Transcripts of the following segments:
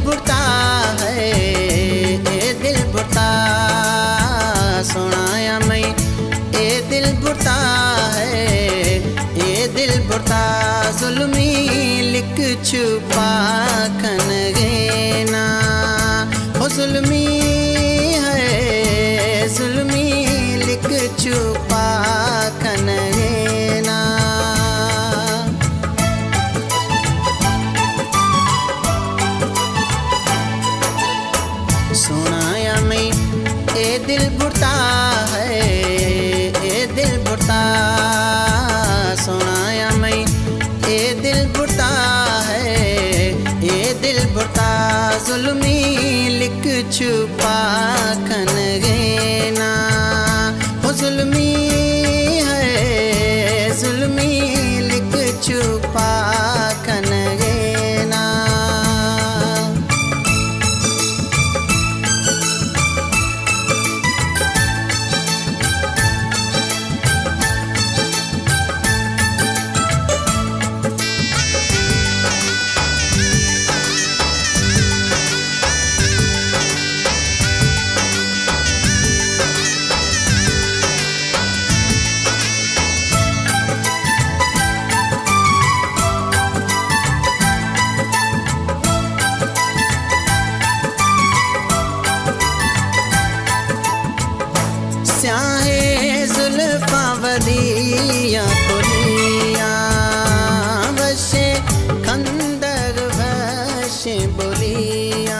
बुता है, ए दिल बुता सोनाया मैं, ए दिल बुता है, ए दिल बुता जुल्मी लिख छुपा खन गेना, ओ जुल्मी है जुल्मी लिख छुपा खन गेना। सोनाया मैं, ए दिल बुता है, ए दिल बुता सोनाया मैं, ए दिल बुता है, ए दिल बुता जुल्मी लिख छुपा खन गेना, ओ जुल्मी है जुल्मी लिख छुपा खन गेना। स्याहे जुल्फा वलिया बोलिया वशे खंदर वशे बोलिया,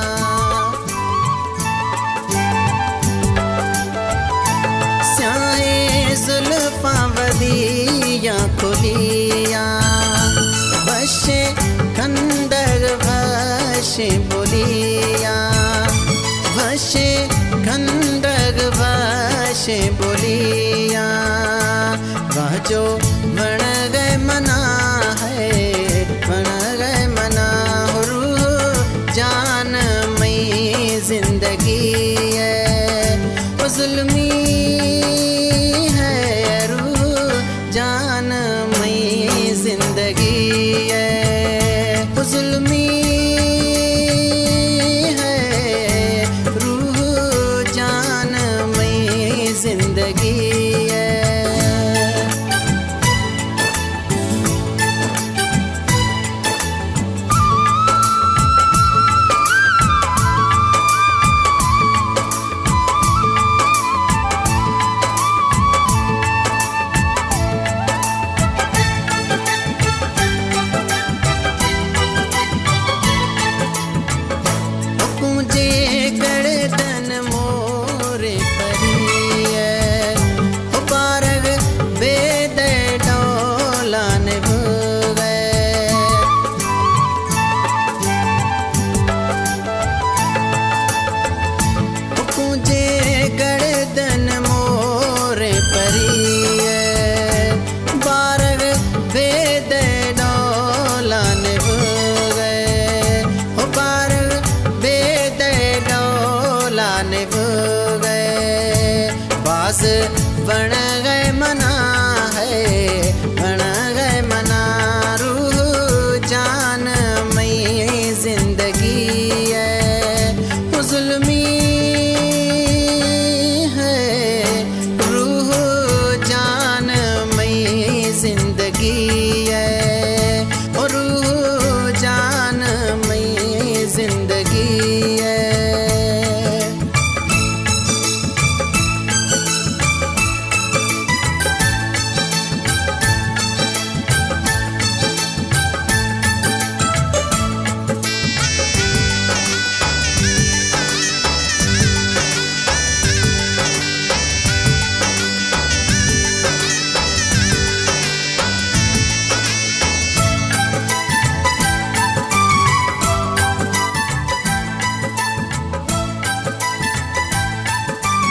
स्याहे जुल्फा वलिया बोलिया वशे खंदर वशे बोलिया, वशे खंदर वशे बोलिया, वह जो बन गए मना है, बन गए मना रूह जान मई जिंदगी है, वो जुल्मी है रूह जान मई जिंदगी है, वो जुल्मी जिंदगी है। मुझे गर्दन मोरे परी है, पारग बेद डोलान भुगे, मुझे गर्दन मोरे परी है, पारग बेद डोलान भुगे, पारग बेद डोलान भुगे, बास बन गए मना है, बन गए मना रूह जान मई जिंदगी है, वो जुल्मी है रूह जान मई जिंदगी है, और रूह जान मई जिंदगी है।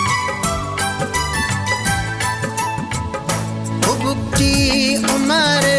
उमर